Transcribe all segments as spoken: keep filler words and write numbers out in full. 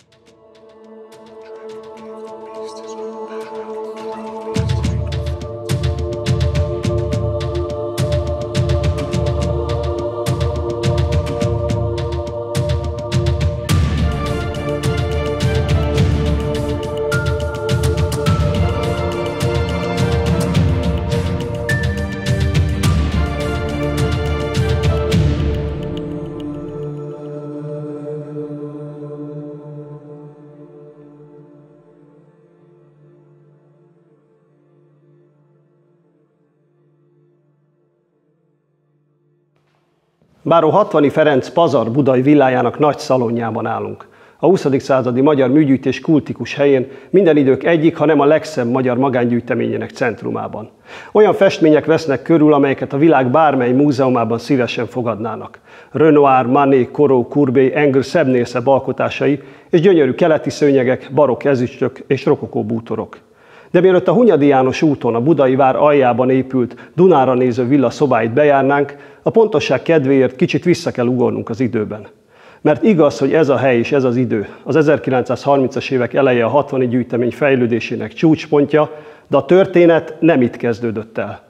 Báró Hatvani Ferenc Pazar budai villájának nagy szalonjában állunk. A huszadik századi magyar műgyűjtés kultikus helyén, minden idők egyik, ha nem a legszebb magyar magángyűjteményének centrumában. Olyan festmények vesznek körül, amelyeket a világ bármely múzeumában szívesen fogadnának. Renoir, Manet, Corot, Courbet, Ingres szebbnél szebb alkotásai és gyönyörű keleti szőnyegek, barokk ezüstök és rokokó bútorok. De mielőtt a Hunyadi János úton, a budai vár aljában épült, Dunára néző villa szobáit bejárnánk, a pontosság kedvéért kicsit vissza kell ugornunk az időben. Mert igaz, hogy ez a hely és ez az idő, az ezerkilencszázharmincas évek eleje a hatvani gyűjtemény fejlődésének csúcspontja, de a történet nem itt kezdődött el.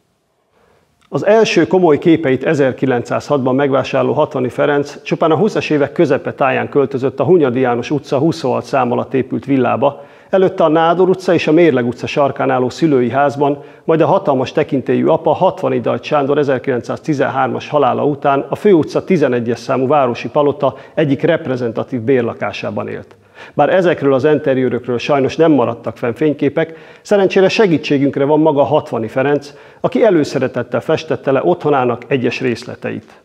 Az első komoly képeit ezerkilencszázhatban megvásárló Hatvani Ferenc csupán a húszas évek közepe táján költözött a Hunyadi János utca huszonhat szám alatt épült villába, előtte a Nádor utca és a Mérleg utca sarkán álló szülői házban, majd a hatalmas tekintélyű apa Hatvani Dajcs Sándor ezerkilencszáztizenhármas halála után a Főutca tizenegyes számú városi palota egyik reprezentatív bérlakásában élt. Bár ezekről az enteriőrökről sajnos nem maradtak fenn fényképek, szerencsére segítségünkre van maga Hatvani Ferenc, aki előszeretettel festette le otthonának egyes részleteit.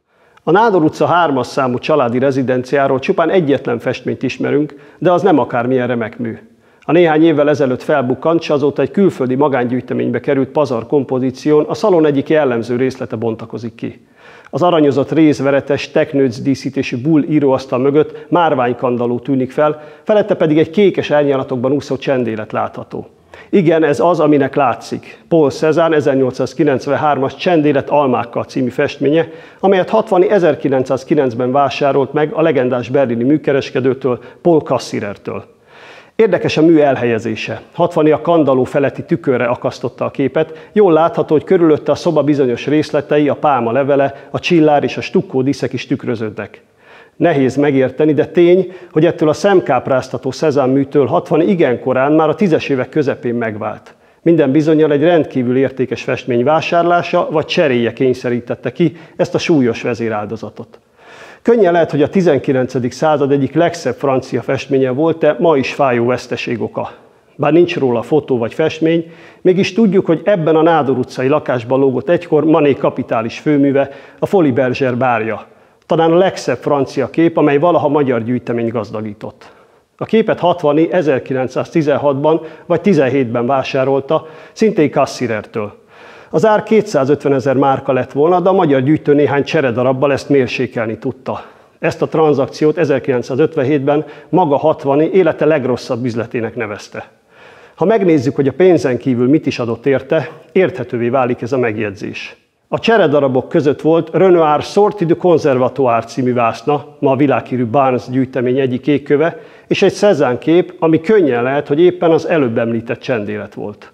A Nádor utca hármas számú családi rezidenciáról csupán egyetlen festményt ismerünk, de az nem akármilyen remek mű. A néhány évvel ezelőtt felbukkant, s azóta egy külföldi magángyűjteménybe került Pazar kompozíción a szalon egyik jellemző részlete bontakozik ki. Az aranyozott rézveretes, teknőc díszítésű bull íróasztal mögött márványkandalló tűnik fel, felette pedig egy kékes árnyalatokban úszó csendélet látható. Igen, ez az, aminek látszik. Paul Cézanne ezernyolcszázkilencvenhármas Csendélet almákkal című festménye, amelyet Hatvani ezerkilencszázkilencben vásárolt meg a legendás berlini műkereskedőtől, Paul Cassirertől. Érdekes a mű elhelyezése. Hatvani a kandalló feletti tükörre akasztotta a képet, jól látható, hogy körülötte a szoba bizonyos részletei, a pálma levele, a csillár és a stukkó díszek is tükröződnek. Nehéz megérteni, de tény, hogy ettől a szemkápráztató Cézanne műtől Hatvani igen korán, már a tízes évek közepén megvált. Minden bizonnyal egy rendkívül értékes festmény vásárlása vagy cseréje kényszerítette ki ezt a súlyos vezéráldozatot. Könnyen lehet, hogy a tizenkilencedik század egyik legszebb francia festménye volt, de ma is fájó veszteség oka. Bár nincs róla fotó vagy festmény, mégis tudjuk, hogy ebben a Nádor utcai lakásban lógott egykor Manet kapitális főműve, a Folies Bergère bárja. Talán a legszebb francia kép, amely valaha magyar gyűjtemény gazdagított. A képet Hatvani ezerkilencszáztizenhatban vagy tizenhétben vásárolta, szintén Cassirertől. Az ár kétszázötvenezer márka lett volna, de a magyar gyűjtő néhány cseredarabbal ezt mérsékelni tudta. Ezt a tranzakciót ezerkilencszázötvenhétben maga Hatvani élete legrosszabb üzletének nevezte. Ha megnézzük, hogy a pénzen kívül mit is adott érte, érthetővé válik ez a megjegyzés. A cseredarabok között volt Renoir Sortie du Conservatoire című vászna, ma a világhírű Barnes gyűjtemény egyik égköve, és egy Cézanne kép, ami könnyen lehet, hogy éppen az előbb említett Csendélet volt.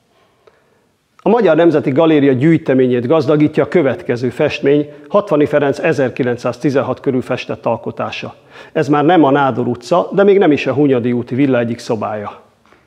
A Magyar Nemzeti Galéria gyűjteményét gazdagítja a következő festmény, Hatvani Ferenc ezerkilencszáztizenhat körül festett alkotása. Ez már nem a Nádor utca, de még nem is a Hunyadi úti villa egyik szobája.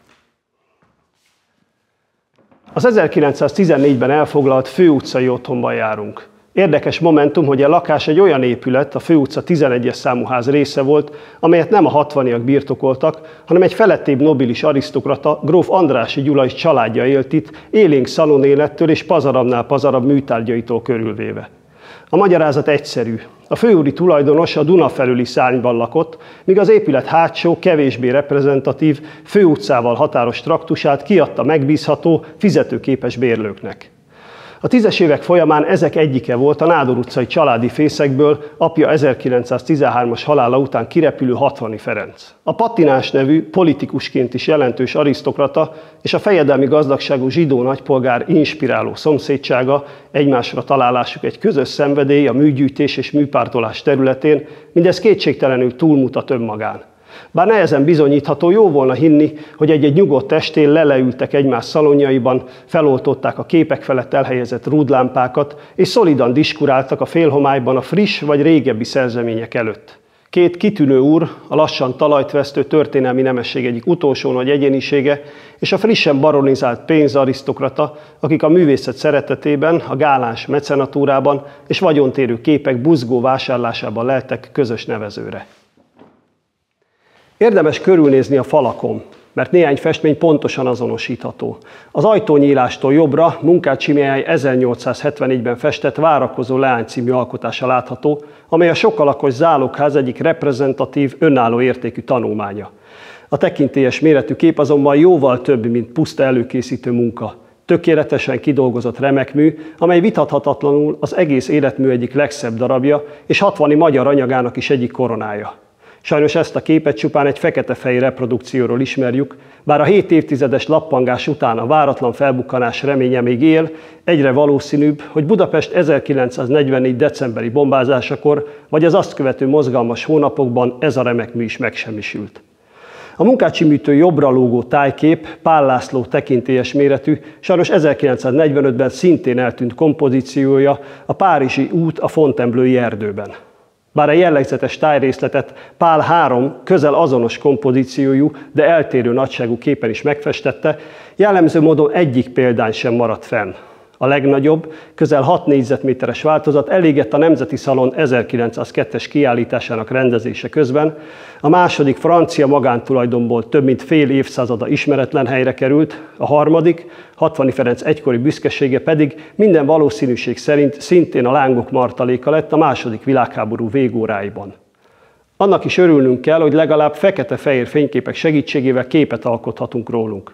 Az ezerkilencszáztizennégyben elfoglalt Főutcai otthonban járunk. Érdekes momentum, hogy a lakás egy olyan épület, a Főutca tizenegyes számú ház része volt, amelyet nem a hatvaniak birtokoltak, hanem egy felettébb nobilis arisztokrata, gróf Andrássy Gyula és családja élt itt, élénk szalonélettől és pazarabbnál pazarabb műtárgyaitól körülvéve. A magyarázat egyszerű. A főúri tulajdonos a Duna felüli szárnyban lakott, míg az épület hátsó, kevésbé reprezentatív, Főutcával határos traktusát kiadta megbízható, fizetőképes bérlőknek. A tízes évek folyamán ezek egyike volt a Nádor utcai családi fészekből apja ezerkilencszáztizenhármas halála után kirepülő Hatvani Ferenc. A Patinás nevű, politikusként is jelentős arisztokrata és a fejedelmi gazdagságú zsidó nagypolgár inspiráló szomszédsága, egymásra találásuk egy közös szenvedély a műgyűjtés és műpártolás területén, mindez kétségtelenül túlmutat önmagán. Bár nehezen bizonyítható, jó volna hinni, hogy egy-egy nyugodt estén leleültek egymás szalonjaiban, feloltották a képek felett elhelyezett rúdlámpákat, és szolidan diskuráltak a félhomályban a friss vagy régebbi szerzemények előtt. Két kitűnő úr, a lassan talajt vesztő történelmi nemesség egyik utolsó nagy egyénisége, és a frissen baronizált pénzarisztokrata, akik a művészet szeretetében, a gáláns mecenatúrában és vagyontérő képek buzgó vásárlásában leltek közös nevezőre. Érdemes körülnézni a falakon, mert néhány festmény pontosan azonosítható. Az ajtónyílástól jobbra Munkácsy Mihály ezernyolcszázhetvennégyben festett Várakozó leány című alkotása látható, amely a sokalakos zálogház egyik reprezentatív, önálló értékű tanulmánya. A tekintélyes méretű kép azonban jóval több, mint puszta előkészítő munka. Tökéletesen kidolgozott remekmű, amely vitathatatlanul az egész életmű egyik legszebb darabja, és hatvani magyar anyagának is egyik koronája. Sajnos ezt a képet csupán egy fekete-fehér reprodukcióról ismerjük, bár a hét évtizedes lappangás után a váratlan felbukkanás reménye még él, egyre valószínűbb, hogy Budapest ezerkilencszáznegyvennégy decemberi bombázásakor, vagy az azt követő mozgalmas hónapokban ez a remekmű is megsemmisült. A Munkácsy műtől jobbra lógó tájkép, Pál László tekintélyes méretű, sajnos ezerkilencszáznegyvenötben szintén eltűnt kompozíciója, a Párizsi út a Fontainebleau-i erdőben. Bár a jellegzetes tájrészletet Pál három közel azonos kompozíciójú, de eltérő nagyságú képen is megfestette, jellemző módon egyik példány sem maradt fenn. A legnagyobb, közel hat négyzetméteres változat elégett a Nemzeti Szalon ezerkilencszázkettes kiállításának rendezése közben, a második francia magántulajdonból több mint fél évszázada ismeretlen helyre került, a harmadik, Hatvani Ferenc egykori büszkesége pedig minden valószínűség szerint szintén a lángok martaléka lett a második világháború végóráiban. Annak is örülnünk kell, hogy legalább fekete-fehér fényképek segítségével képet alkothatunk rólunk.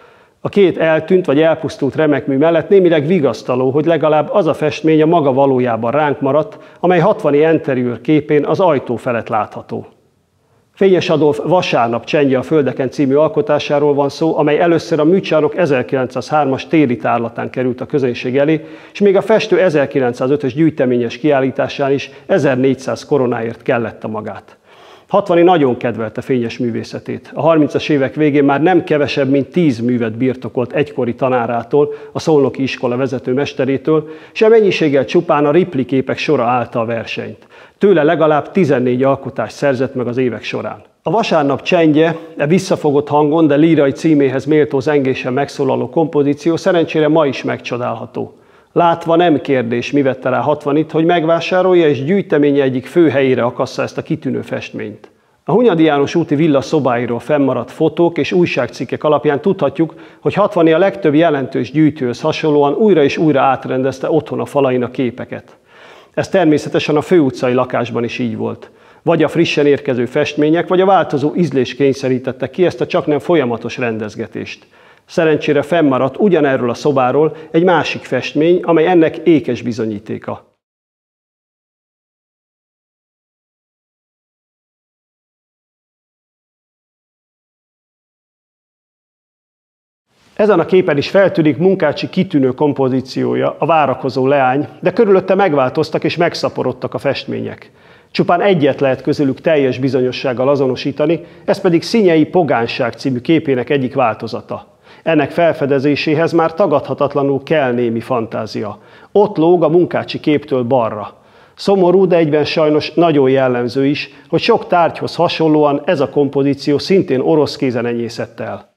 A két eltűnt vagy elpusztult remekmű mellett némileg vigasztaló, hogy legalább az a festmény a maga valójában ránk maradt, amely hatvani interiőr képén az ajtó felett látható. Fényes Adolf Vasárnap csendje a földeken című alkotásáról van szó, amely először a műcsarnok ezerkilencszázhármas téli tárlatán került a közönség elé, és még a festő ezerkilencszázötös gyűjteményes kiállításán is ezernégyszáz koronáért kellett magát. Hatvani nagyon kedvelte fényes művészetét. A harmincas évek végén már nem kevesebb, mint tíz művet birtokolt egykori tanárától, a Szolnoki iskola vezető mesterétől, és a mennyiséggel csupán a Ripley képek sora állta a versenyt. Tőle legalább tizennégy alkotást szerzett meg az évek során. A Vasárnap csendje, e visszafogott hangon, de lírai címéhez méltó zengésen megszólaló kompozíció szerencsére ma is megcsodálható. Látva nem kérdés, mi vette rá Hatvanit, hogy megvásárolja és gyűjteménye egyik fő helyére akassza ezt a kitűnő festményt. A Hunyadi János úti villa szobáiról fennmaradt fotók és újságcikkek alapján tudhatjuk, hogy Hatvani a legtöbb jelentős gyűjtőhöz hasonlóan újra és újra átrendezte otthon a falain a képeket. Ez természetesen a főutcai lakásban is így volt. Vagy a frissen érkező festmények, vagy a változó ízlés kényszerítette ki ezt a csaknem folyamatos rendezgetést. Szerencsére fennmaradt ugyanerről a szobáról egy másik festmény, amely ennek ékes bizonyítéka. Ezen a képen is feltűnik Munkácsy kitűnő kompozíciója, a Várakozó leány, de körülötte megváltoztak és megszaporodtak a festmények. Csupán egyet lehet közülük teljes bizonyossággal azonosítani, ez pedig Szinyei Pogánság című képének egyik változata. Ennek felfedezéséhez már tagadhatatlanul kell némi fantázia. Ott lóg a Munkácsy képtől balra. Szomorú, de egyben sajnos nagyon jellemző is, hogy sok tárgyhoz hasonlóan ez a kompozíció szintén orosz kézen enyészett el.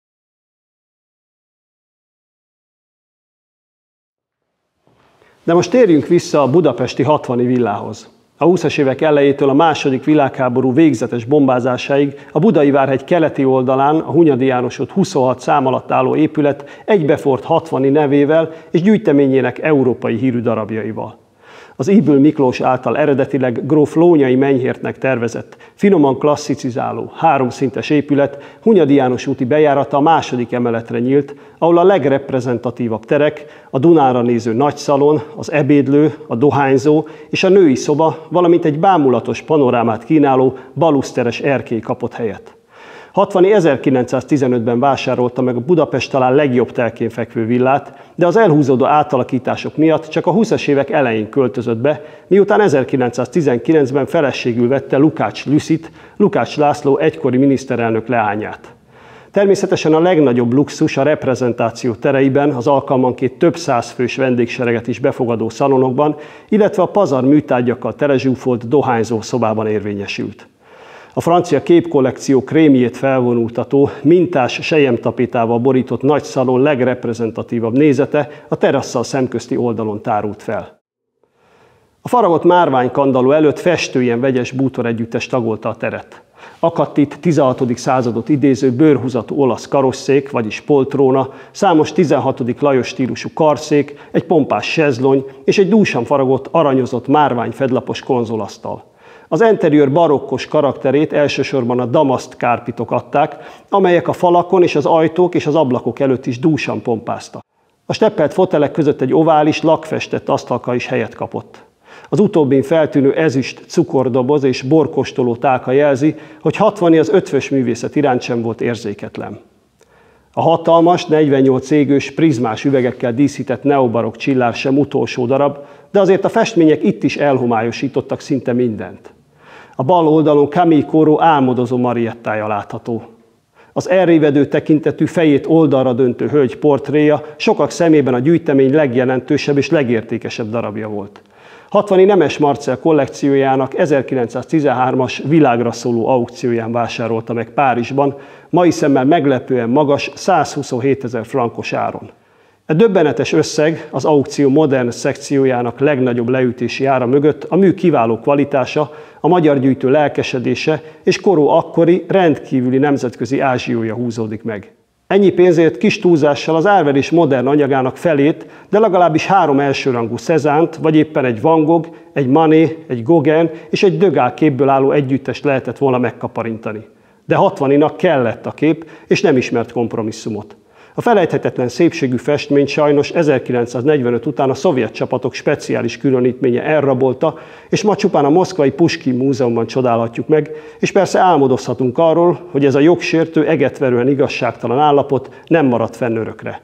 De most térjünk vissza a budapesti Hatvani villához. A húszas évek elejétől a második világháború végzetes bombázásáig a Budai Várhegy keleti oldalán a Hunyadi János út huszonhat szám alatt álló épület egybefort Hatvani nevével és gyűjteményének európai hírű darabjaival. Az Ybl Miklós által eredetileg gróf Lónyay Menyhértnek tervezett, finoman klasszicizáló, háromszintes épület Hunyadi János úti bejárata a második emeletre nyílt, ahol a legreprezentatívabb terek, a Dunára néző nagyszalon, az ebédlő, a dohányzó és a női szoba, valamint egy bámulatos panorámát kínáló baluszteres erkély kapott helyet. hatvani ezerkilencszáztizenötben vásárolta meg a Budapest talán legjobb telkén fekvő villát, de az elhúzódó átalakítások miatt csak a húszas évek elején költözött be, miután ezerkilencszáztizenkilencben feleségül vette Lukács Lüszit, Lukács László egykori miniszterelnök leányát. Természetesen a legnagyobb luxus a reprezentáció tereiben, az alkalmanként több száz fős vendégsereget is befogadó szalonokban, illetve a pazar műtárgyakkal telezsúfolt dohányzó szobában érvényesült. A francia képkollekció krémjét felvonultató, mintás selyemtapétával borított nagy szalon legreprezentatívabb nézete a terasszal szemközti oldalon tárult fel. A faragott márványkandalló előtt festőjen vegyes bútoregyüttes tagolta a teret. Akadt itt tizenhatodik századot idéző bőrhúzatú olasz karosszék, vagyis poltróna, számos tizenhatodik Lajos stílusú karszék, egy pompás sezlony és egy dúsan faragott, aranyozott márványfedlapos konzolasztal. Az interiőr barokkos karakterét elsősorban a damaszt kárpitok adták, amelyek a falakon és az ajtók és az ablakok előtt is dúsan pompáztak. A steppelt fotelek között egy ovális, lakfestett asztalka is helyet kapott. Az utóbbin feltűnő ezüst cukordoboz és borkóstoló tálka jelzi, hogy hatvani az ötvös művészet iránt sem volt érzéketlen. A hatalmas, negyvennyolc égős, prizmás üvegekkel díszített neobarokk csillár sem utolsó darab, de azért a festmények itt is elhomályosítottak szinte mindent. A bal oldalon Camille Corot álmodozó Mariettája látható. Az elrévedő tekintetű, fejét oldalra döntő hölgy portréja sokak szemében a gyűjtemény legjelentősebb és legértékesebb darabja volt. hatvani Nemes Marcell kollekciójának ezerkilencszáztizenhármas világra szóló aukcióján vásárolta meg Párizsban, mai szemmel meglepően magas százhuszonhétezer frankos áron. E döbbenetes összeg az aukció modern szekciójának legnagyobb leütési ára mögött a mű kiváló kvalitása, a magyar gyűjtő lelkesedése és Corot akkori rendkívüli nemzetközi ázsiója húzódik meg. Ennyi pénzért kis túlzással az árverés modern anyagának felét, de legalábbis három elsőrangú Cézanne-t, vagy éppen egy Van Gogh, egy Manet, egy Gauguin és egy Degas képből álló együttest lehetett volna megkaparintani. De hatvaninak kellett a kép, és nem ismert kompromisszumot. A felejthetetlen szépségű festményt sajnos ezerkilencszáznegyvenöt után a szovjet csapatok speciális különítménye elrabolta, és ma csupán a moszkvai Puskin Múzeumban csodálhatjuk meg, és persze álmodozhatunk arról, hogy ez a jogsértő, egetverően igazságtalan állapot nem maradt fenn örökre.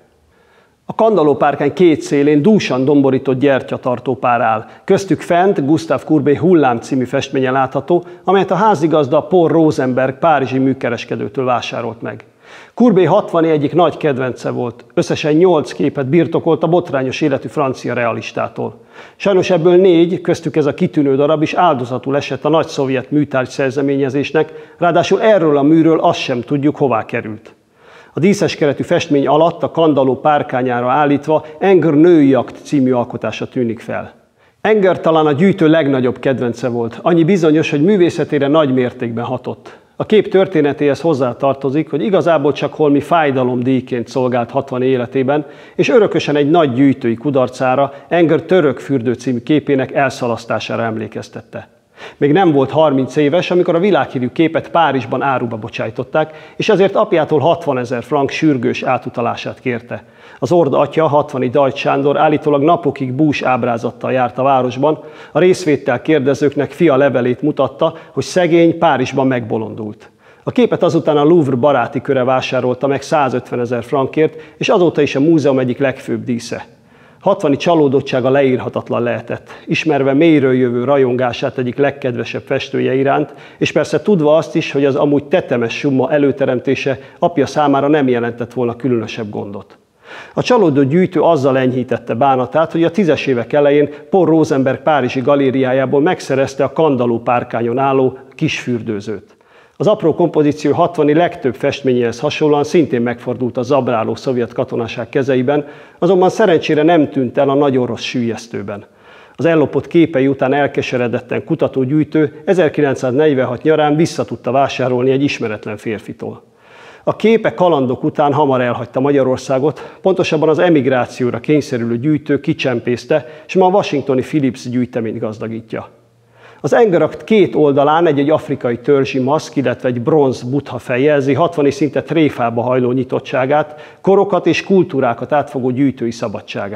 A kandallópárkány két szélén dúsan domborított gyertyatartó pár áll. Köztük fent Gustave Courbet Hullám című festménye látható, amelyet a házigazda Paul Rosenberg párizsi műkereskedőtől vásárolt meg. Courbet hatvani egyik nagy kedvence volt, összesen nyolc képet birtokolt a botrányos életű francia realistától. Sajnos ebből négy, köztük ez a kitűnő darab is áldozatul esett a nagy szovjet műtárgy szerzeményezésnek, ráadásul erről a műről azt sem tudjuk, hová került. A díszes keretű festmény alatt a kandalló párkányára állítva Ingres női akt című alkotása tűnik fel. Ingres talán a gyűjtő legnagyobb kedvence volt, annyi bizonyos, hogy művészetére nagy mértékben hatott. A kép történetéhez hozzátartozik, hogy igazából csak holmi fájdalomdíjként szolgált hatvani életében, és örökösen egy nagy gyűjtői kudarcára, Ingres Török fürdő című képének elszalasztására emlékeztette. Még nem volt harminc éves, amikor a világhírű képet Párizsban áruba bocsájtották, és ezért apjától hatvanezer frank sürgős átutalását kérte. Az Ord atya, hatvani Dajcs Sándor állítólag napokig bús ábrázattal járt a városban, a részvéttel kérdezőknek fia levelét mutatta, hogy szegény Párizsban megbolondult. A képet azután a Louvre baráti köre vásárolta meg százötvenezer frankért, és azóta is a múzeum egyik legfőbb dísze. Hatvani csalódottsága leírhatatlan lehetett, ismerve mélyről jövő rajongását egyik legkedvesebb festője iránt, és persze tudva azt is, hogy az amúgy tetemes summa előteremtése apja számára nem jelentett volna különösebb gondot. A csalódott gyűjtő azzal enyhítette bánatát, hogy a tízes évek elején Paul Rosenberg párizsi galériájából megszerezte a kandalló párkányon álló kis fürdőzőt. Az apró kompozíció hatvani legtöbb festményéhez hasonlóan szintén megfordult a zabráló szovjet katonaság kezeiben, azonban szerencsére nem tűnt el a nagyon rossz süllyesztőben. Az ellopott képei után elkeseredetten kutatógyűjtő ezerkilencszáznegyvenhat nyarán vissza tudta vásárolni egy ismeretlen férfitól. A képe kalandok után hamar elhagyta Magyarországot, pontosabban az emigrációra kényszerülő gyűjtő kicsempészte, és ma a washingtoni Philips gyűjteményt gazdagítja. Az Ingres akt két oldalán egy-egy afrikai törzsi maszk, illetve egy bronz buddha fej jelzi hatvani szinte tréfába hajló nyitottságát, korokat és kultúrákat átfogó gyűjtői szabadságát.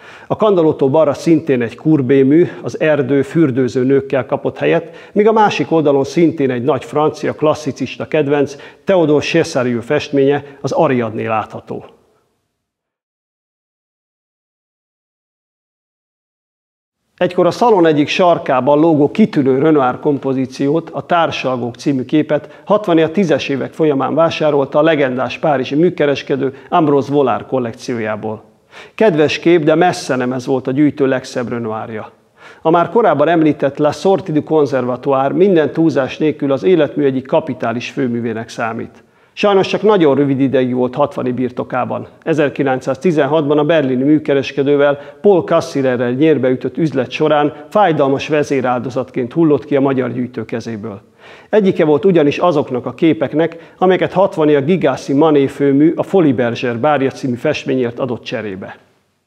A kandallótól balra szintén egy Courbet mű, az erdő fürdőző nőkkel kapott helyet, míg a másik oldalon szintén egy nagy francia klasszicista kedvenc, Théodore Chessarieu festménye, az Ariadné látható. Egykor a szalon egyik sarkában lógó kitűnő Renoir kompozíciót, a Társalgók című képet hatvani a tízes évek folyamán vásárolta a legendás párizsi műkereskedő Ambroise Vollard kollekciójából. Kedves kép, de messze nem ez volt a gyűjtő legszebb Renoirja. A már korábban említett La Sortie du Conservatoire minden túlzás nélkül az életmű egyik kapitális főművének számít. Sajnos csak nagyon rövid ideig volt hatvani birtokában. ezerkilencszáztizenhatban a berlini műkereskedővel, Paul Cassirerrel nyérbeütött üzlet során fájdalmas vezéráldozatként hullott ki a magyar gyűjtő kezéből. Egyike volt ugyanis azoknak a képeknek, amelyeket hatvani a Gigassi Manet főmű a Folies Bergère bárja című festményért adott cserébe.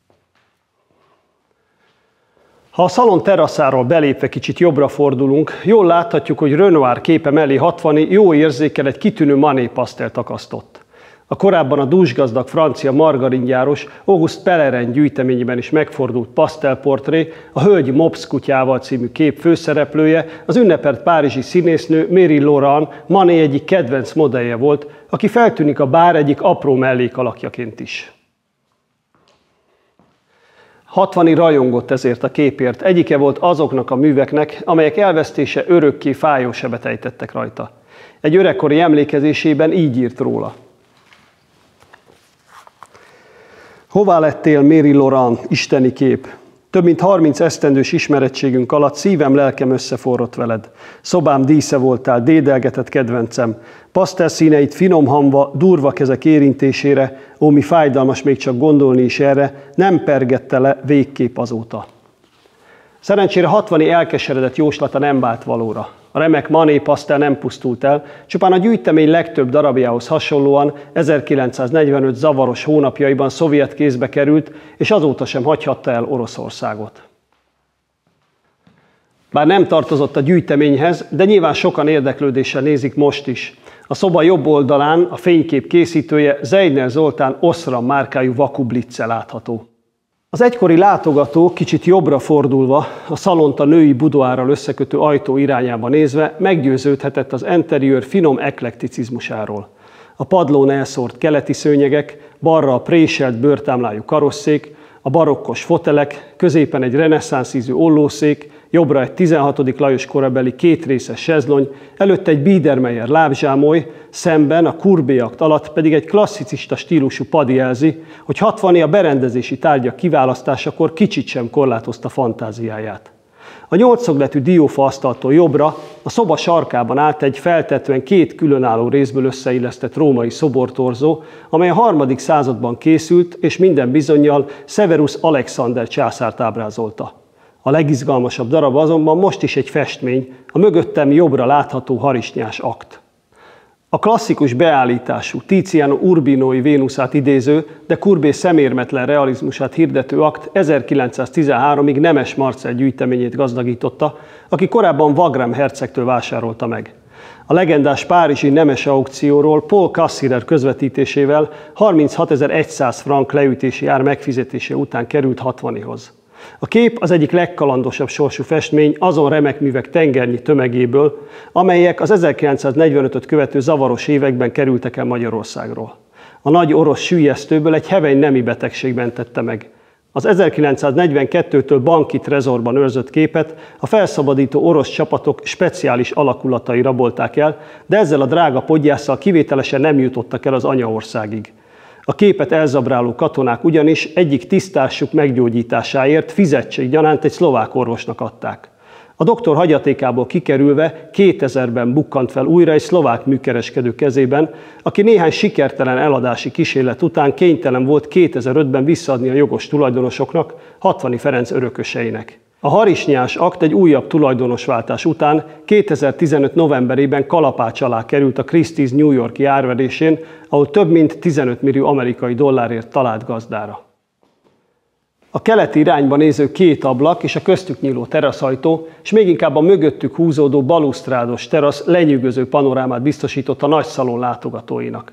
Ha a szalon teraszáról belépve kicsit jobbra fordulunk, jól láthatjuk, hogy Renoir képe mellé hatvani jó érzékkel egy kitűnő Manet pasztelt akasztott. A korábban a dúsgazdag francia margaringyáros Auguste Pelerin gyűjteményében is megfordult pasztelportré, a Hölgy Mops kutyával című kép főszereplője, az ünnepelt párizsi színésznő Mary Laurent, Manet egyik kedvenc modellje volt, aki feltűnik a bár egyik apró mellékalakjaként is. Hatvani rajongott ezért a képért, egyike volt azoknak a műveknek, amelyek elvesztése örökké fájó sebet ejtettek rajta. Egy öregkori emlékezésében így írt róla. Hová lettél, Mary Laurent, isteni kép? Több mint harminc esztendős ismerettségünk alatt szívem, lelkem összeforrott veled. Szobám dísze voltál, dédelgetett kedvencem. Pasztelszíneit finom hamva, durva kezek érintésére, ó, mi fájdalmas még csak gondolni is erre, nem pergette le végképp azóta. Szerencsére hatvani elkeseredett jóslata nem vált valóra. A remek Manet pasztel nem pusztult el, csupán a gyűjtemény legtöbb darabjához hasonlóan ezerkilencszáznegyvenöt zavaros hónapjaiban szovjet kézbe került, és azóta sem hagyhatta el Oroszországot. Bár nem tartozott a gyűjteményhez, de nyilván sokan érdeklődéssel nézik most is. A szoba jobb oldalán a fénykép készítője Zeidner Zoltán Osram márkájú vakublitze látható. Az egykori látogató kicsit jobbra fordulva, a szalont a női budoárral összekötő ajtó irányába nézve meggyőződhetett az interiőr finom eklekticizmusáról. A padlón elszórt keleti szőnyegek, balra a préselt bőrtámlájú karosszék, a barokkos fotelek, középen egy reneszánsz ízű ollószék, jobbra egy tizenhatodik Lajos korabeli kétrészes sezlony, előtte egy Biedermeier lábzsámoly, szemben a Courbet akt alatt pedig egy klasszicista stílusú pad jelzi, hogy hatvani a berendezési tárgyak kiválasztásakor kicsit sem korlátozta fantáziáját. A nyolcszögletű diófa asztaltól jobbra a szoba sarkában állt egy feltetően két különálló részből összeillesztett római szobortorzó, amely a harmadik században készült, és minden bizonnyal Severus Alexander császárt ábrázolta. A legizgalmasabb darab azonban most is egy festmény, a mögöttem jobbra látható harisnyás akt. A klasszikus beállítású, Tiziano Urbinói Vénuszát idéző, de Courbet szemérmetlen realizmusát hirdető akt ezerkilencszáztizenháromig Nemes Marcell gyűjteményét gazdagította, aki korábban Wagram hercegtől vásárolta meg. A legendás párizsi Nemes aukcióról Paul Cassirer közvetítésével harminchatezer-száz frank leütési ár megfizetése után került hatvanihoz. A kép az egyik legkalandosabb sorsú festmény azon remek művek tengernyi tömegéből, amelyek az ezerkilencszáznegyvenötöt követő zavaros években kerültek el Magyarországról. A nagy orosz süllyesztőből egy heveny nemi betegség mentette meg. Az ezerkilencszáznegyvenkettőtől banki trezorban őrzött képet a felszabadító orosz csapatok speciális alakulatai rabolták el, de ezzel a drága podgyásszal kivételesen nem jutottak el az anyaországig. A képet elzabráló katonák ugyanis egyik tisztársuk meggyógyításáért fizetséggyanánt egy szlovák orvosnak adták. A doktor hagyatékából kikerülve kétezerben bukkant fel újra egy szlovák műkereskedő kezében, aki néhány sikertelen eladási kísérlet után kénytelen volt kétezer-ötben visszaadni a jogos tulajdonosoknak, Hatvani Ferenc örököseinek. A harisnyás akt egy újabb tulajdonosváltás után kétezer-tizenöt novemberében kalapács alá került a Christie's New York-i árverésén, ahol több mint tizenöt millió amerikai dollárért talált gazdára. A keleti irányba néző két ablak és a köztük nyíló teraszajtó, és még inkább a mögöttük húzódó balusztrádos terasz lenyűgöző panorámát biztosított a nagy szalon látogatóinak.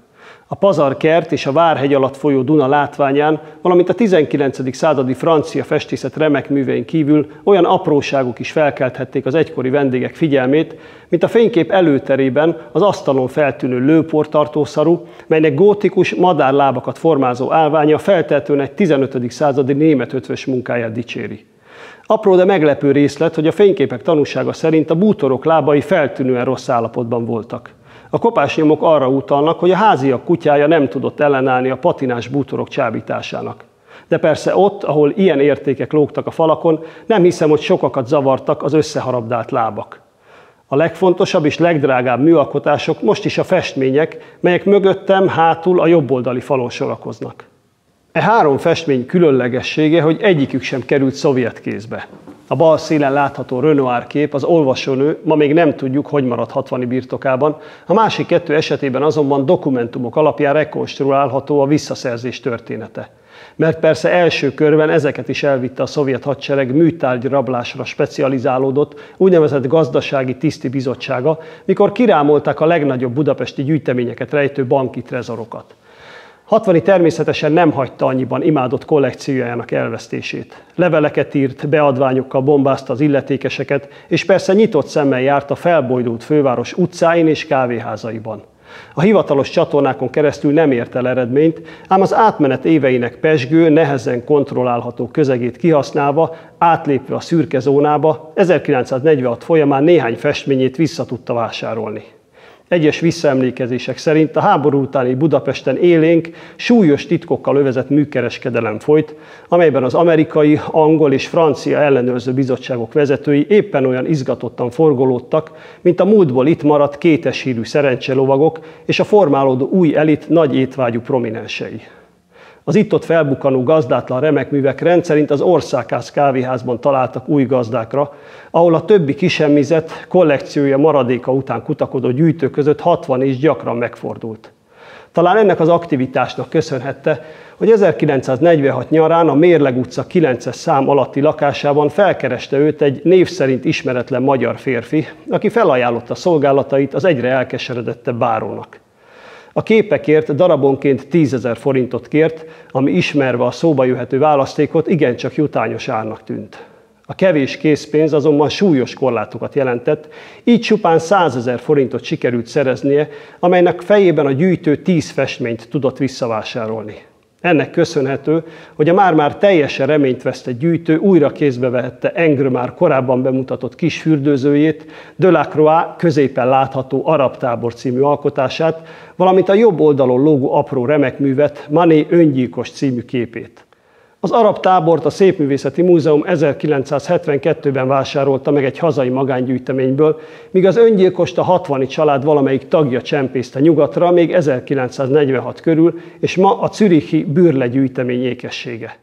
A Pazarkert és a Várhegy alatt folyó Duna látványán, valamint a tizenkilencedik századi francia festészet remek művein kívül olyan apróságok is felkelthették az egykori vendégek figyelmét, mint a fénykép előterében az asztalon feltűnő lőportartószaru, melynek gótikus madárlábakat formázó állványa feltehetően egy tizenötödik századi német ötvös munkáját dicséri. Apró, de meglepő részlet, hogy a fényképek tanúsága szerint a bútorok lábai feltűnően rossz állapotban voltak. A kopásnyomok arra utalnak, hogy a háziak kutyája nem tudott ellenállni a patinás bútorok csábításának. De persze ott, ahol ilyen értékek lógtak a falakon, nem hiszem, hogy sokakat zavartak az összeharabdált lábak. A legfontosabb és legdrágább műalkotások most is a festmények, melyek mögöttem hátul a jobboldali falon sorakoznak. E három festmény különlegessége, hogy egyikük sem került szovjet kézbe. A bal szélen látható Renoir kép, az olvasónő, ma még nem tudjuk, hogy maradt hatvani birtokában, a másik kettő esetében azonban dokumentumok alapján rekonstruálható a visszaszerzés története. Mert persze első körben ezeket is elvitte a szovjet hadsereg műtárgy rablásra specializálódott úgynevezett gazdasági tiszti bizottsága, mikor kirámolták a legnagyobb budapesti gyűjteményeket rejtő banki trezorokat. Hatvani természetesen nem hagyta annyiban imádott kollekciójának elvesztését. Leveleket írt, beadványokkal bombázta az illetékeseket, és persze nyitott szemmel járt a felbojdult főváros utcáin és kávéházaiban. A hivatalos csatornákon keresztül nem ért el eredményt, ám az átmenet éveinek pezsgő, nehezen kontrollálható közegét kihasználva, átlépve a szürke zónába, ezerkilencszáznegyvenhat folyamán néhány festményét vissza tudta vásárolni. Egyes visszaemlékezések szerint a háború utáni Budapesten élénk, súlyos titkokkal övezett műkereskedelem folyt, amelyben az amerikai, angol és francia ellenőrző bizottságok vezetői éppen olyan izgatottan forgolódtak, mint a múltból itt maradt kéteshírű szerencselovagok és a formálódó új elit nagy étvágyú prominensei. Az itt-ott felbukkanó gazdátlan remekművek rendszerint az Országház kávéházban találtak új gazdákra, ahol a többi kisemmizett, kollekciója maradéka után kutakodó gyűjtő között hatvan is gyakran megfordult. Talán ennek az aktivitásnak köszönhette, hogy ezerkilencszáznegyvenhat nyarán a Mérleg utca kilences szám alatti lakásában felkereste őt egy név szerint ismeretlen magyar férfi, aki felajánlotta szolgálatait az egyre elkeseredettebb bárónak. A képekért darabonként tízezer forintot kért, ami ismerve a szóba jöhető választékot igencsak jutányos árnak tűnt. A kevés készpénz azonban súlyos korlátokat jelentett, így csupán százezer forintot sikerült szereznie, amelynek fejében a gyűjtő tíz festményt tudott visszavásárolni. Ennek köszönhető, hogy a már-már teljesen reményt vesztett gyűjtő újra kézbe vehette Ingres már korábban bemutatott kis fürdőzőjét, Delacroix középen látható Arab tábor című alkotását, valamint a jobb oldalon lógó apró remekművet, Manet öngyilkos című képét. Az Arab tábort a Szépművészeti Múzeum ezerkilencszázhetvenkettőben vásárolta meg egy hazai magángyűjteményből, míg az öngyilkost a hatvani család valamelyik tagja csempészte nyugatra még ezerkilencszáznegyvenhat körül, és ma a zürichi Bürle gyűjtemény ékessége.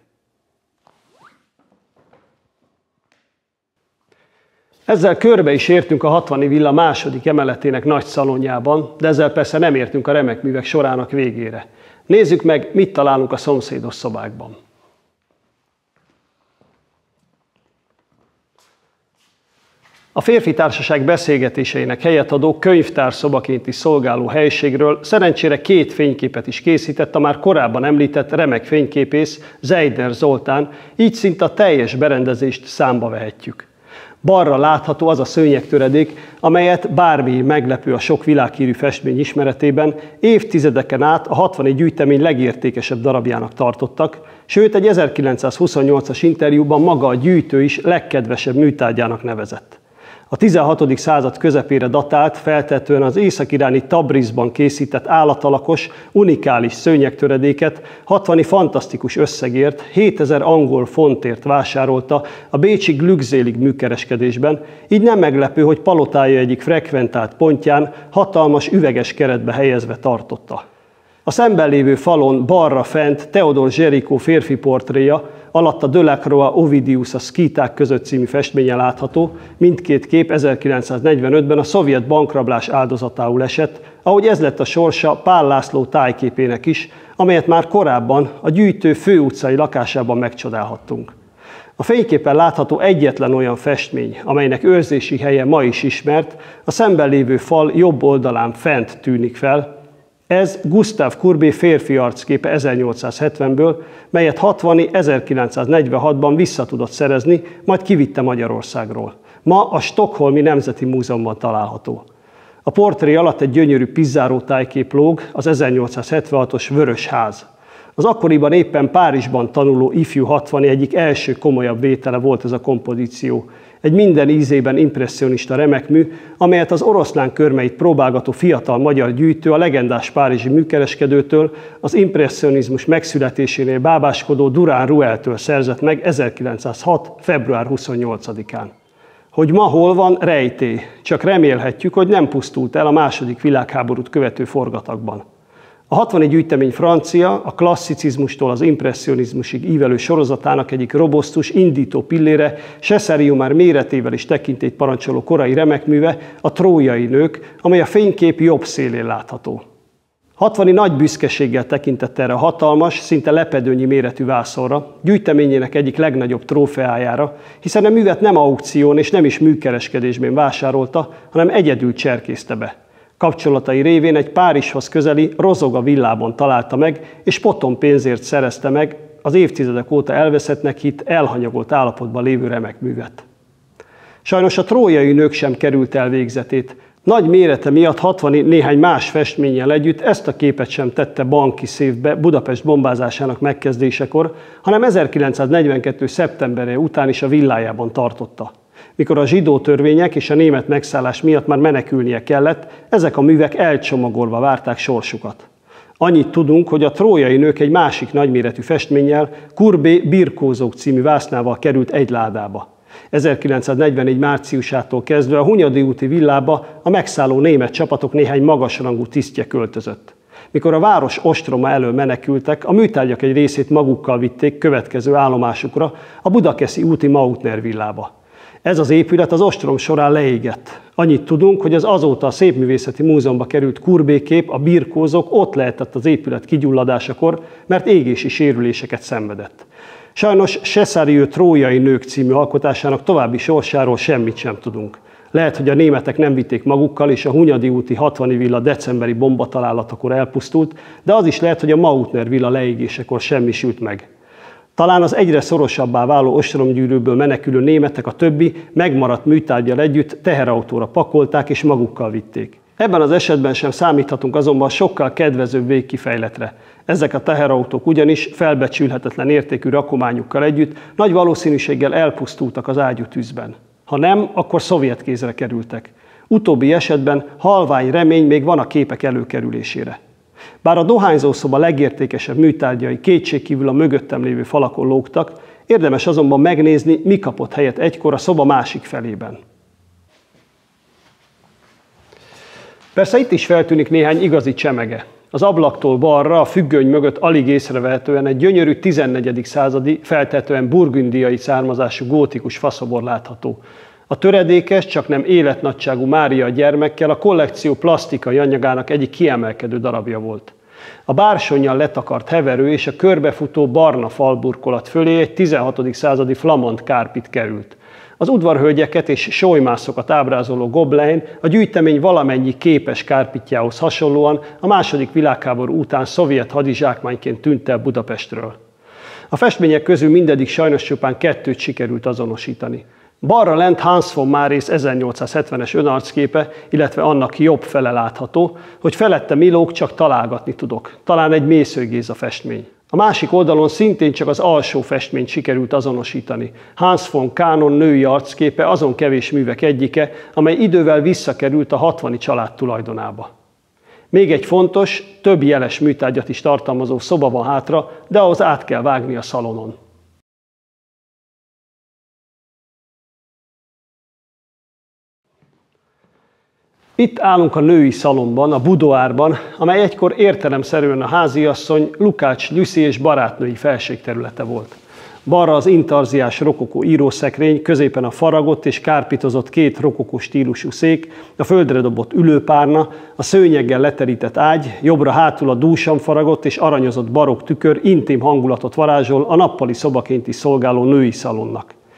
Ezzel körbe is értünk a hatvani villa második emeletének nagy szalonjában, de ezzel persze nem értünk a remekművek sorának végére. Nézzük meg, mit találunk a szomszédos szobákban. A férfi társaság beszélgetéseinek helyet adó könyvtárszobaként is szolgáló helyiségről szerencsére két fényképet is készített a már korábban említett remek fényképész Zeidner Zoltán, így szinte a teljes berendezést számba vehetjük. Balra látható az a szőnyegtöredék, amelyet bármi meglepő a sok világhírű festmény ismeretében évtizedeken át a hatvani gyűjtemény legértékesebb darabjának tartottak, sőt egy ezerkilencszázhuszonnyolcas interjúban maga a gyűjtő is legkedvesebb műtárgyának nevezett. A tizenhatodik század közepére datált, feltehetően az észak-iráni Tabrizban készített állatalakos, unikális szőnyegtöredéket hatvani fantasztikus összegért, hétezer angol fontért vásárolta a bécsi Glückselig műkereskedésben, így nem meglepő, hogy palotája egyik frekventált pontján hatalmas üveges keretbe helyezve tartotta. A szemben lévő falon balra fent Theodor Géricault férfi portréja, alatt a Delacroix Ovidius a szkíták között című festménye látható, mindkét kép ezerkilencszáznegyvenötben a szovjet bankrablás áldozatául esett, ahogy ez lett a sorsa Pál László tájképének is, amelyet már korábban a gyűjtő főutcai lakásában megcsodálhattunk. A fényképen látható egyetlen olyan festmény, amelynek őrzési helye ma is ismert, a szemben lévő fal jobb oldalán fent tűnik fel. Ez Gustave Courbet férfi arcképe ezernyolcszázhetvenből, melyet hatvani ezerkilencszáznegyvenhatban vissza tudott szerezni, majd kivitte Magyarországról. Ma a Stockholmi Nemzeti Múzeumban található. A portré alatt egy gyönyörű Pizarro tájkép lóg, az ezernyolcszázhetvenhatos Vörös ház. Az akkoriban éppen Párizsban tanuló ifjú hatvani egyik első komolyabb vétele volt ez a kompozíció. Egy minden ízében impresszionista remekmű, amelyet az oroszlán körmeit próbálgató fiatal magyar gyűjtő a legendás párizsi műkereskedőtől, az impresszionizmus megszületésénél bábáskodó Durán Rueltől szerzett meg ezerkilencszázhat. február huszonnyolcadikán. Hogy ma hol van, rejtély, csak remélhetjük, hogy nem pusztult el a második világháborút követő forgatagban. A hatvani gyűjtemény francia, a klasszicizmustól az impresszionizmusig ívelő sorozatának egyik robosztus, indító pillére, Cesariu már méretével is tekintélyt parancsoló korai remekműve, a Trójai nők, amely a fénykép jobb szélén látható. hatvani nagy büszkeséggel tekintett erre a hatalmas, szinte lepedőnyi méretű vászonra, gyűjteményének egyik legnagyobb trófeájára, hiszen a művet nem aukción és nem is műkereskedésben vásárolta, hanem egyedül cserkészte be. Kapcsolatai révén egy Párizshoz közeli Rozoga villában találta meg, és potom pénzért szerezte meg az évtizedek óta elveszettnek hitt, elhanyagolt állapotban lévő remekművet. Sajnos a Trójai nők sem került el végzetét. Nagy mérete miatt hatvani néhány más festménnyel együtt ezt a képet sem tette banki széfbe Budapest bombázásának megkezdésekor, hanem ezerkilencszáznegyvenkettő. szeptemberje után is a villájában tartotta. Mikor a zsidó törvények és a német megszállás miatt már menekülnie kellett, ezek a művek elcsomagolva várták sorsukat. Annyit tudunk, hogy a Trójai nők egy másik nagyméretű festménnyel, Courbet Birkózók című vásznával került egy ládába. ezerkilencszáznegyvennégy. márciusától kezdve a Hunyadi úti villába a megszálló német csapatok néhány magasrangú tisztje költözött. Mikor a város ostroma elől menekültek, a műtárgyak egy részét magukkal vitték következő állomásukra, a Budakeszi úti Mautner villába. Ez az épület az ostrom során leégett. Annyit tudunk, hogy az azóta a Szépművészeti Múzeumba került Courbet kép, a Birkózók ott lehetett az épület kigyulladásakor, mert égési sérüléseket szenvedett. Sajnos Cesariu Trójai nők című alkotásának további sorsáról semmit sem tudunk. Lehet, hogy a németek nem vitték magukkal, és a Hunyadi úti hatvani villa decemberi bombatalálatakor elpusztult, de az is lehet, hogy a Mautner villa leégésekor semmisült meg. Talán az egyre szorosabbá váló ostromgyűrűből menekülő németek a többi megmaradt műtárggyal együtt teherautóra pakolták és magukkal vitték. Ebben az esetben sem számíthatunk azonban sokkal kedvezőbb végkifejletre. Ezek a teherautók ugyanis felbecsülhetetlen értékű rakományukkal együtt nagy valószínűséggel elpusztultak az ágyútűzben. Ha nem, akkor szovjet kézre kerültek. Utóbbi esetben halvány remény még van a képek előkerülésére. Bár a dohányzószoba legértékesebb műtárgyai kétségkívül a mögöttem lévő falakon lógtak, érdemes azonban megnézni, mi kapott helyet egykor a szoba másik felében. Persze itt is feltűnik néhány igazi csemege. Az ablaktól balra, a függöny mögött alig észrevehetően egy gyönyörű tizennegyedik századi, feltehetően burgundiai származású gótikus faszobor látható. A töredékes, csak nem életnagyságú Mária gyermekkel a kollekció plastikai anyagának egyik kiemelkedő darabja volt. A bársonnyal letakart heverő és a körbefutó barna falburkolat fölé egy tizenhatodik századi flamand kárpit került. Az udvarhölgyeket és solymászokat ábrázoló goblein a gyűjtemény valamennyi képes kárpitjához hasonlóan a második világháború után szovjet hadizsákmányként tűnt el Budapestről. A festmények közül mindeddig sajnos csupán kettőt sikerült azonosítani. Balra lent Hans von Marész ezernyolcszázhetvenes önarcképe, illetve annak jobb fele látható, hogy felette Milók csak találgatni tudok, talán egy Mészöly Géza festmény. A másik oldalon szintén csak az alsó festményt sikerült azonosítani. Hans von Kánon női arcképe azon kevés művek egyike, amely idővel visszakerült a hatvani család tulajdonába. Még egy fontos, több jeles műtárgyat is tartalmazó szoba van hátra, de ahhoz át kell vágni a szalonon. Itt állunk a női szalonban, a budoárban, amely egykor értelemszerűen a háziasszony, Lukács Lucy és barátnői felségterülete volt. Balra az intarziás rokokó írószekrény, középen a faragott és kárpitozott két rokokó stílusú szék, a földre dobott ülőpárna, a szőnyeggel leterített ágy, jobbra hátul a dúsan faragott és aranyozott barokk tükör intim hangulatot varázsol a nappali szobaként is szolgáló női szalonnak.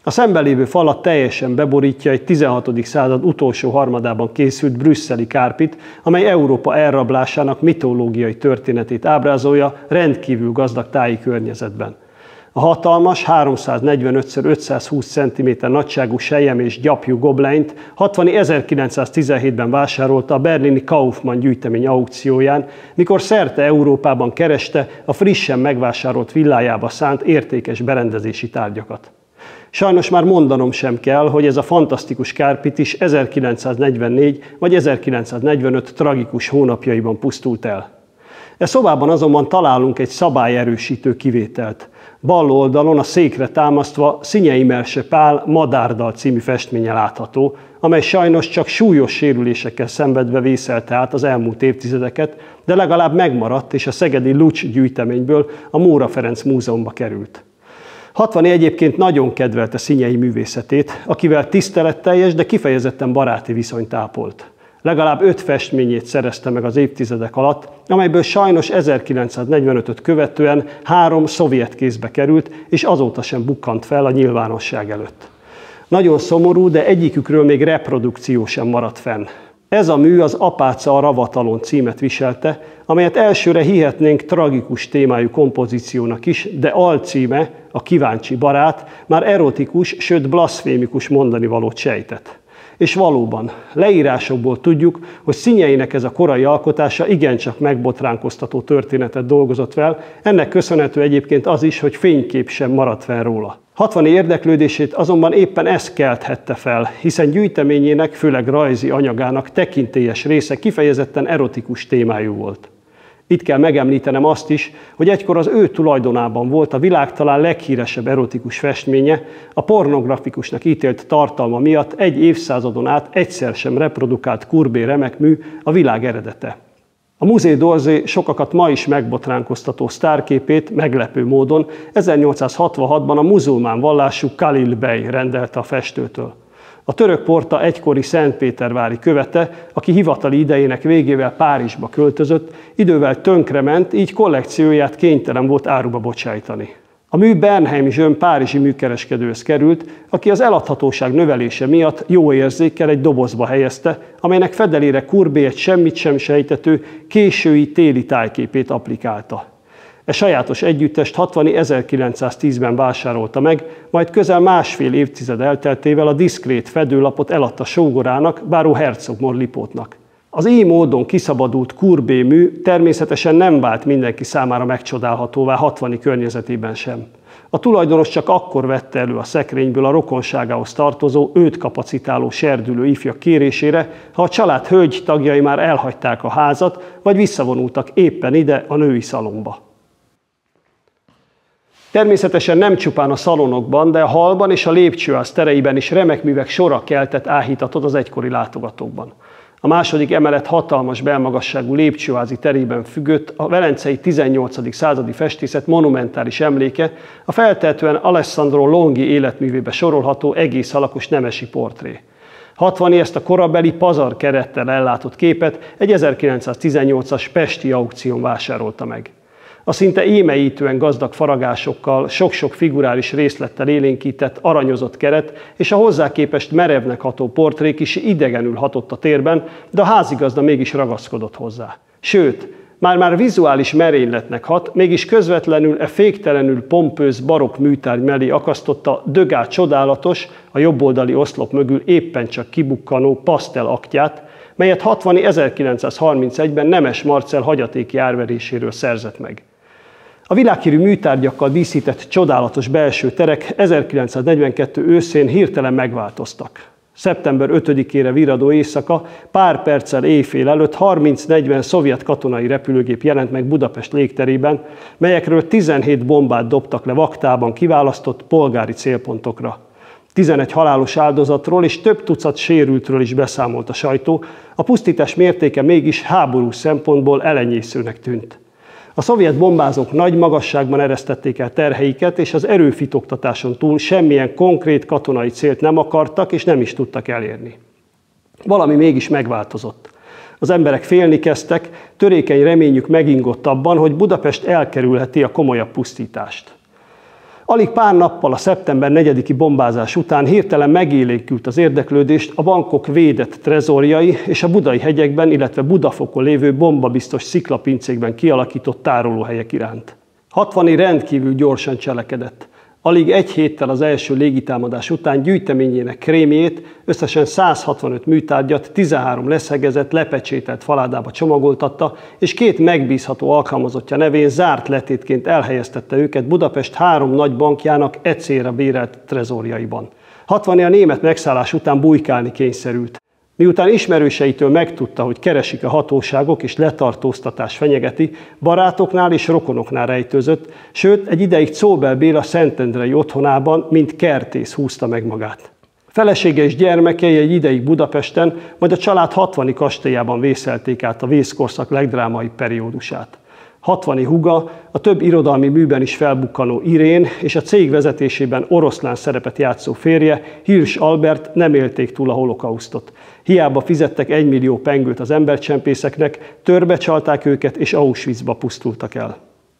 A szembelévő falat teljesen beborítja egy tizenhatodik század utolsó harmadában készült brüsszeli kárpit, amely Európa elrablásának mitológiai történetét ábrázolja rendkívül gazdag táji környezetben. A hatalmas, háromszáznegyvenöt szor ötszázhúsz centiméter nagyságú selyem és gyapjú gobleint Hatvany ezerkilencszáztizenhétben vásárolta a berlini Kaufmann gyűjtemény aukcióján, mikor szerte Európában kereste a frissen megvásárolt villájába szánt értékes berendezési tárgyakat. Sajnos már mondanom sem kell, hogy ez a fantasztikus kárpit is ezerkilencszáznegyvennégy vagy ezerkilencszáznegyvenöt tragikus hónapjaiban pusztult el. E szobában azonban találunk egy szabályerősítő kivételt. Bal oldalon a székre támasztva Szinyei Merse Pál Madárdal című festménye látható, amely sajnos csak súlyos sérülésekkel szenvedve vészelte át az elmúlt évtizedeket, de legalább megmaradt és a szegedi Lucs gyűjteményből a Móra Ferenc Múzeumba került. Hatvany egyébként nagyon kedvelte Szinyei művészetét, akivel tiszteletteljes, de kifejezetten baráti viszonyt ápolt. Legalább öt festményét szerezte meg az évtizedek alatt, amelyből sajnos ezerkilencszáznegyvenötöt követően három szovjet kézbe került, és azóta sem bukkant fel a nyilvánosság előtt. Nagyon szomorú, de egyikükről még reprodukció sem maradt fenn. Ez a mű az Apáca a ravatalon címet viselte, amelyet elsőre hihetnénk tragikus témájú kompozíciónak is, de alcíme, a kíváncsi barát, már erotikus, sőt blaszfémikus mondanivalót sejtett. És valóban, leírásokból tudjuk, hogy Szinyeinek ez a korai alkotása igencsak megbotránkoztató történetet dolgozott fel, ennek köszönhető egyébként az is, hogy fénykép sem maradt fenn róla. Hatvany érdeklődését azonban éppen ez kelthette fel, hiszen gyűjteményének, főleg rajzi anyagának tekintélyes része kifejezetten erotikus témájú volt. Itt kell megemlítenem azt is, hogy egykor az ő tulajdonában volt a világ talán leghíresebb erotikus festménye, a pornografikusnak ítélt tartalma miatt egy évszázadon át egyszer sem reprodukált Courbet remekmű, a világ eredete. A Musée d'Orsay sokakat ma is megbotránkoztató sztárképét meglepő módon ezernyolcszázhatvanhatban a muzulmán vallású Khalil Bey rendelte a festőtől. A török porta egykori szentpétervári követe, aki hivatali idejének végével Párizsba költözött, idővel tönkrement, így kollekcióját kénytelen volt áruba bocsájtani. A mű Bernheim Zsön párizsi műkereskedőhöz került, aki az eladhatóság növelése miatt jó érzékkel egy dobozba helyezte, amelynek fedelére Courbet egy semmit sem sejtető, késői téli tájképét applikálta. E sajátos együttest Hatvany ezerkilencszáztízben vásárolta meg, majd közel másfél évtized elteltével a diszkrét fedőlapot eladta sógorának, báró Herzog Lipótnak. Az így módon kiszabadult Courbet mű természetesen nem vált mindenki számára megcsodálhatóvá Hatvany környezetében sem. A tulajdonos csak akkor vette elő a szekrényből a rokonságához tartozó, őt kapacitáló serdülő ifjak kérésére, ha a család hölgy tagjai már elhagyták a házat, vagy visszavonultak éppen ide a női szalomba. Természetesen nem csupán a szalonokban, de a hallban és a lépcsőház tereiben is remek művek sora keltett áhítatot az egykori látogatókban. A második emelet hatalmas belmagasságú lépcsőházi terében függött a velencei tizennyolcadik századi festészet monumentális emléke, a feltehetően Alessandro Longi életművébe sorolható egész alakos nemesi portré. Hatvany ezt a korabeli pazar kerettel ellátott képet egy ezerkilencszáztizennyolcas pesti aukción vásárolta meg. A szinte émeítően gazdag faragásokkal, sok-sok figurális részlettel élénkített, aranyozott keret és a hozzá képest merevnek ható portrék is idegenül hatott a térben, de a házigazda mégis ragaszkodott hozzá. Sőt, már-már vizuális merényletnek hat, mégis közvetlenül e féktelenül pompőz barokk műtárgy mellé akasztotta Degas csodálatos, a jobboldali oszlop mögül éppen csak kibukkanó pasztel aktját, melyet Hatvany ezerkilencszázharmincegyben Nemes Marcell hagyatéki árveréséről szerzett meg. A világhírű műtárgyakkal díszített csodálatos belső terek ezerkilencszáznegyvenkettő őszén hirtelen megváltoztak. szeptember ötödikére virradó éjszaka, pár perccel éjfél előtt harminc-negyven szovjet katonai repülőgép jelent meg Budapest légterében, melyekről tizenhét bombát dobtak le vaktában kiválasztott polgári célpontokra. tizenegy halálos áldozatról és több tucat sérültről is beszámolt a sajtó, a pusztítás mértéke mégis háborús szempontból elenyészőnek tűnt. A szovjet bombázók nagy magasságban eresztették el terheiket, és az erőfitoktatáson túl semmilyen konkrét katonai célt nem akartak és nem is tudtak elérni. Valami mégis megváltozott. Az emberek félni kezdtek, törékeny reményük megingott abban, hogy Budapest elkerülheti a komolyabb pusztítást. Alig pár nappal a szeptember negyediki bombázás után hirtelen megélénkült az érdeklődést a bankok védett trezorjai és a budai hegyekben, illetve Budafokon lévő bombabiztos sziklapincékben kialakított tárolóhelyek iránt. hatvani rendkívül gyorsan cselekedett. Alig egy héttel az első légitámadás után gyűjteményének krémjét, összesen száz hatvanöt műtárgyat tizenhárom leszegezett, lepecsételt faládába csomagoltatta, és két megbízható alkalmazottja nevén zárt letétként elhelyeztette őket Budapest három nagy bankjának e célra bérelt trezorjaiban. hatvani a német megszállás után bujkálni kényszerült. Miután ismerőseitől megtudta, hogy keresik a hatóságok és letartóztatás fenyegeti, barátoknál és rokonoknál rejtőzött, sőt egy ideig Czóbel Béla szentendrei otthonában, mint kertész húzta meg magát. Felesége és gyermekei egy ideig Budapesten, majd a család hatvani kastélyában vészelték át a vészkorszak legdrámaibb periódusát. hatvani húga, a több irodalmi műben is felbukkanó Irén és a cég vezetésében oroszlán szerepet játszó férje, Hirsch Albert nem élték túl a holokausztot. Hiába fizettek egymillió pengőt az embercsempészeknek, törbecsalták őket és Auschwitzba pusztultak el.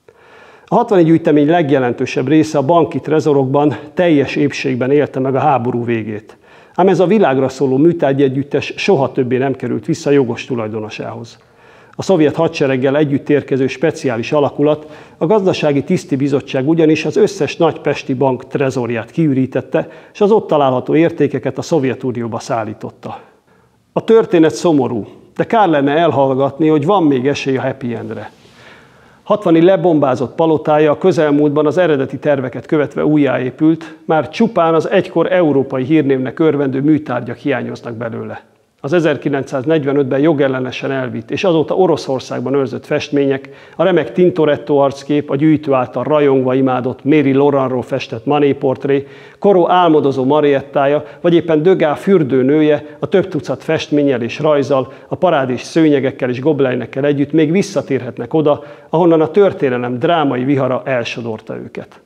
A hatvani gyűjtemény legjelentősebb része a banki trezorokban teljes épségben élte meg a háború végét. Ám ez a világra szóló műtárgyegyüttes soha többé nem került vissza jogos tulajdonosához. A szovjet hadsereggel együtt érkező speciális alakulat, a Gazdasági Tiszti Bizottság ugyanis az összes nagy pesti bank trezorját kiürítette, és az ott található értékeket a Szovjetunióba szállította. A történet szomorú, de kár lenne elhallgatni, hogy van még esély a happy endre. hatvani lebombázott palotája a közelmúltban az eredeti terveket követve újjáépült, már csupán az egykor európai hírnévnek örvendő műtárgyak hiányoznak belőle. Az ezerkilencszáznegyvenötben jogellenesen elvitt és azóta Oroszországban őrzött festmények, a remek Tintoretto arckép, a gyűjtő által rajongva imádott Mary Laurentról festett Manet portré, Corot álmodozó Mariettája, vagy éppen Degas fürdőnője a több tucat festménnyel és rajzzal, a parádés szőnyegekkel és gobleinekkel együtt még visszatérhetnek oda, ahonnan a történelem drámai vihara elsodorta őket.